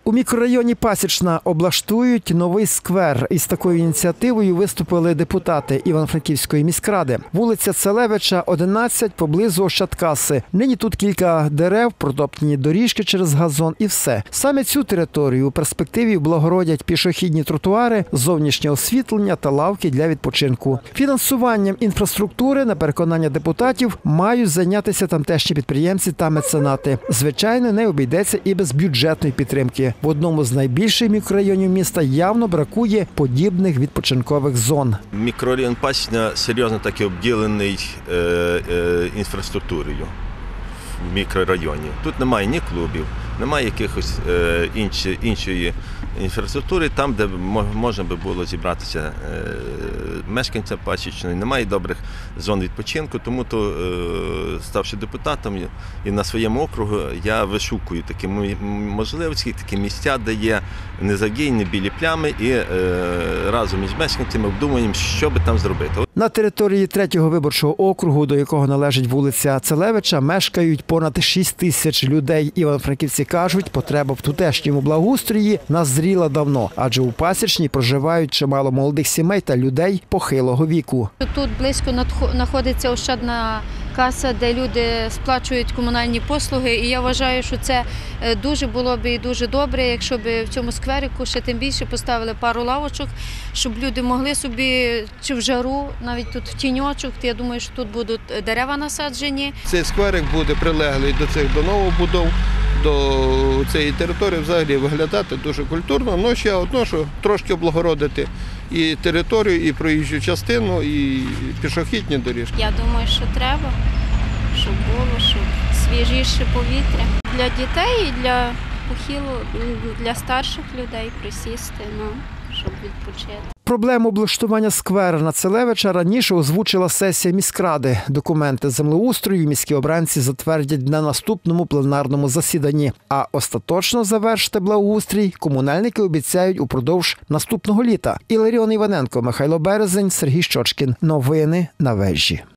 У мікрорайоні Пасічна облаштують новий сквер. Із такою ініціативою виступили депутати Івано-Франківської міськради. Вулиця Целевича, 11, поблизу Ощадкаси. Нині тут кілька дерев, протоптані доріжки через газон і все. Саме цю територію у перспективі облагородять пішохідні тротуари, зовнішнє освітлення та лавки для відпочинку. Фінансуванням інфраструктури, на переконання депутатів, мають зайнятися тамтешні підприємці та меценати. Звичайно, не обійдеться і без бюджетної підтримки. В одному з найбільших мікрорайонів міста явно бракує подібних відпочинкових зон. Мікрорайон Пасічна серйозно таки обділений інфраструктурою в мікрорайоні. Тут немає ні клубів, немає якихось іншої інфраструктури, там, де можна би було зібратися мешканцям Пасічної. Немає добрих зон відпочинку, тому то, ставши депутатом і на своєму округу, я вишукую такі можливості, такі місця, де є незадіяні білі плями, і разом із мешканцями обдумуємо, що би там зробити. На території 3-го виборчого округу, до якого належить вулиця Целевича, мешкають понад 6 тисяч людей. Івано-франківці кажуть, потреба в тутешньому благоустрої назріла давно, адже у Пасічній проживають чимало молодих сімей та людей похилого віку. Тут близько знаходиться Ощадна каса, де люди сплачують комунальні послуги, і я вважаю, що це дуже було б і дуже добре, якщо б в цьому скверику ще тим більше поставили пару лавочок, щоб люди могли собі, чи в жару, навіть тут в тіньочок, я думаю, що тут будуть дерева насаджені. Цей скверик буде прилеглий до новобудов, до цієї території взагалі виглядати дуже культурно, але ще одно, що трошки облагородити і територію, і проїжджу частину, і пішохідні доріжки. Я думаю, що треба, щоб було, щоб свіжіше повітря. Для дітей і для для старших людей присісти, щоб відпочити. Проблему облаштування сквера на Целевича раніше озвучила сесія міськради. Документи землеустрою міські обранці затвердять на наступному пленарному засіданні. А остаточно завершити благоустрій комунальники обіцяють упродовж наступного літа. Іларіон Іваненко, Михайло Березень, Сергій Щочкін. Новини на Вежі.